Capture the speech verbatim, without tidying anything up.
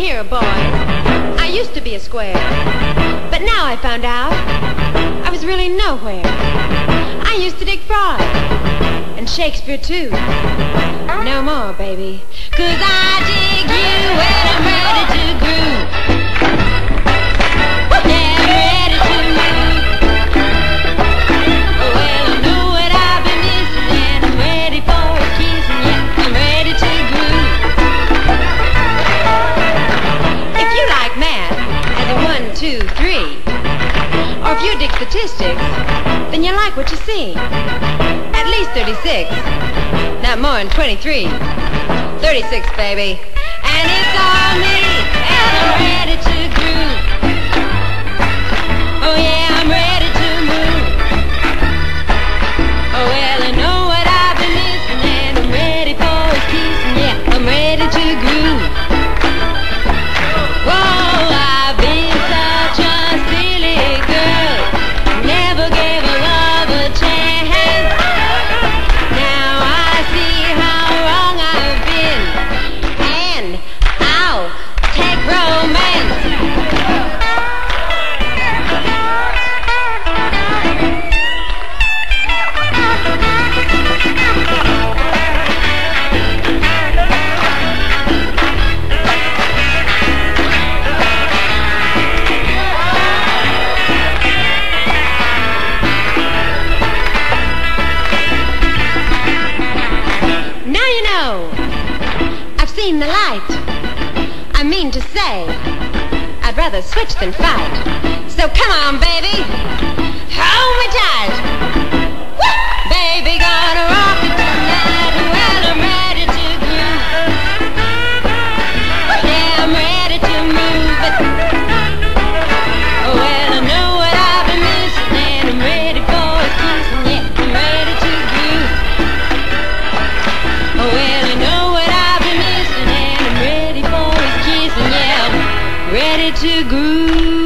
here, boys. I used to be a square, but now I found out I was really nowhere. I used to dig Freud and Shakespeare too. No more, baby, 'cause I dig you and I'm ready to groove. Yeah, I'm ready to move. Well, I know what I've been missing and I'm ready for a kiss, and yeah, I'm ready to groove. If you like math as a one, two, three, or if you dig statistics, then you like what you see. At least thirty-six, not more than twenty-three. thirty-six, baby, and it's all me, and I'm ready to groove. Oh yeah, I'm ready to move. Oh well, I know what I've been missing, and I'm ready for a kiss, and yeah, I'm ready to groove. Whoa, I've been such a silly girl, never gave a love a chance. Now I see how wrong I've been, and I'll take romance. Now you know, I've seen the light. I mean to say, I'd rather switch than fight. So come on, baby, hold me tight. Woo! Baby, gonna rock it tonight. Well, I'm ready to groove. Yeah, I'm ready to move it. Oh, well, I know what I've been missing, and I'm ready for a kiss, and yeah, I'm ready to groove. Oh, well, I know what I've been missing, and I'm ready for his kiss, and yeah, I'm ready to groove.